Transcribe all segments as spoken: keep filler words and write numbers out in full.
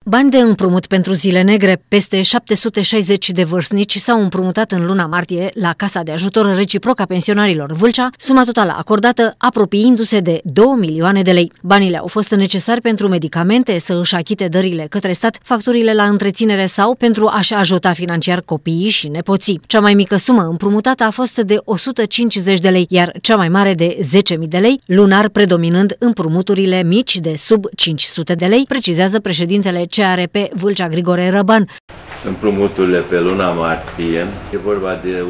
Bani de împrumut pentru zile negre. Peste șapte sute șaizeci de vârstnici s-au împrumutat în luna martie la Casa de Ajutor Reciproc a Pensionarilor Vâlcea, suma totală acordată apropiindu-se de două milioane de lei. Banii au fost necesari pentru medicamente, să își achite dările către stat, facturile la întreținere sau pentru a-și ajuta financiar copiii și nepoții. Cea mai mică sumă împrumutată a fost de o sută cincizeci de lei, iar cea mai mare de zece mii de lei, lunar predominând împrumuturile mici de sub cinci sute de lei, precizează președintele C A R P Vâlcea Grigore Răban. Împrumuturile pe luna martie e vorba de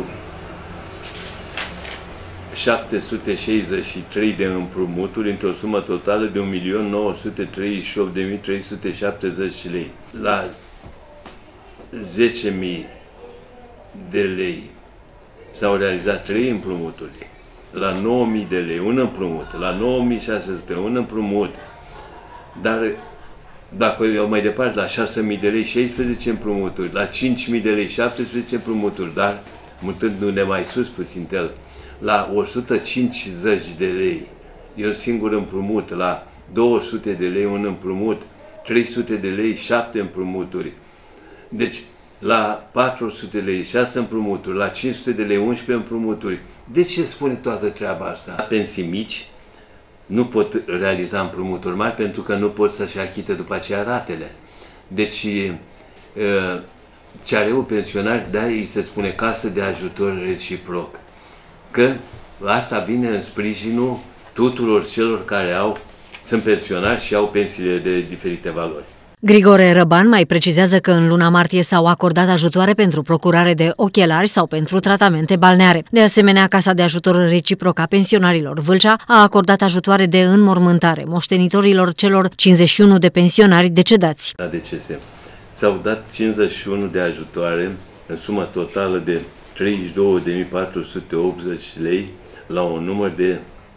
șapte sute șaizeci și trei de împrumuturi într-o sumă totală de un milion nouă sute treizeci și opt de mii trei sute șaptezeci lei. La zece mii de lei s-au realizat trei împrumuturi, la nouă mii de lei un împrumut, la nouă mii șase sute un împrumut, dar dacă eu mai departe, la șase mii de lei șaisprezece împrumuturi, la cinci mii de lei șaptesprezece împrumuturi, dar mutându-ne mai sus puțin el, la o sută cincizeci de lei e un singur împrumut, la două sute de lei un împrumut, trei sute de lei șapte împrumuturi. Deci, la patru sute de lei șase împrumuturi, la cinci sute de lei unsprezece împrumuturi. De ce spune toată treaba asta? La pensii mici nu pot realiza împrumuturi mari pentru că nu pot să-și achite după aceea ratele. Deci, C A R-ul pensionar, de-aia îi se spune casă de ajutor reciproc. Că asta vine în sprijinul tuturor celor care au, sunt pensionari și au pensiile de diferite valori. Grigore Răban mai precizează că în luna martie s-au acordat ajutoare pentru procurare de ochelari sau pentru tratamente balneare. De asemenea, Casa de Ajutor Reciproc a Pensionarilor Vâlcea a acordat ajutoare de înmormântare moștenitorilor celor cincizeci și unu de pensionari decedați. La decese s-au dat cincizeci și unu de ajutoare în sumă totală de treizeci și două de mii patru sute optzeci lei la un număr de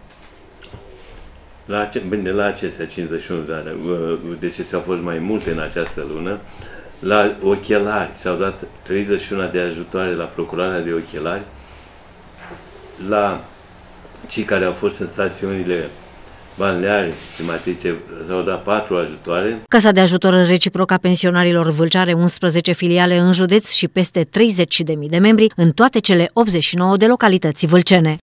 La, bine, la acestea cincizeci și unu, dar decese au fost mai multe în această lună. La ochelari s-au dat treizeci și unu de ajutoare la procurarea de ochelari. La cei care au fost în stațiunile balneare climatice s-au dat patru ajutoare. Casa de Ajutor Reciproc a Pensionarilor Vâlcea are unsprezece filiale în județ și peste treizeci de mii de membri în toate cele optzeci și nouă de localități vâlcene.